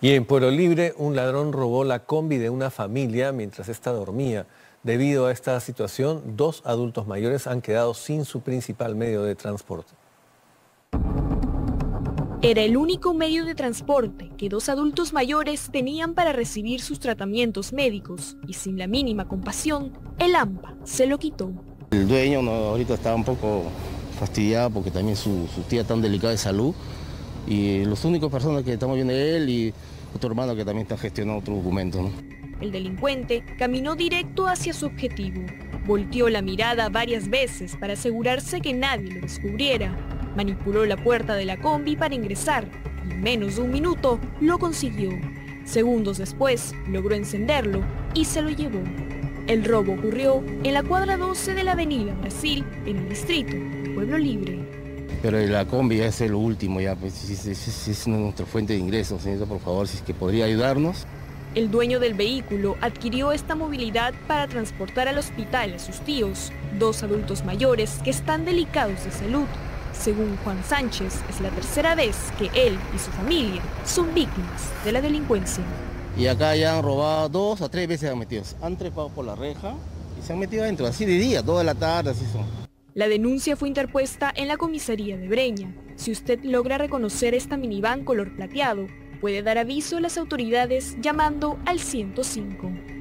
Y en Pueblo Libre, un ladrón robó la combi de una familia mientras ésta dormía. Debido a esta situación, 2 adultos mayores han quedado sin su principal medio de transporte. Era el único medio de transporte que 2 adultos mayores tenían para recibir sus tratamientos médicos y sin la mínima compasión, el AMPA se lo quitó. El dueño ahorita está un poco fastidiado porque también su tía tan delicada de salud y las únicas personas que estamos viendo es él y otro hermano que también está gestionando otro documento, ¿no? El delincuente caminó directo hacia su objetivo. Volteó la mirada varias veces para asegurarse que nadie lo descubriera. Manipuló la puerta de la combi para ingresar y en menos de un minuto lo consiguió. Segundos después logró encenderlo y se lo llevó. El robo ocurrió en la cuadra 12 de la avenida Brasil, en el distrito de Pueblo Libre. Pero la combi ya es lo último, ya pues es nuestra fuente de ingresos, señorita, por favor, si es que podría ayudarnos. El dueño del vehículo adquirió esta movilidad para transportar al hospital a sus tíos, 2 adultos mayores que están delicados de salud. Según Juan Sánchez, es la tercera vez que él y su familia son víctimas de la delincuencia. Y acá ya han robado 2 a 3 veces, han trepado por la reja y se han metido adentro, así de día, toda la tarde, así son. La denuncia fue interpuesta en la comisaría de Breña. Si usted logra reconocer esta minivan color plateado, puede dar aviso a las autoridades llamando al 105.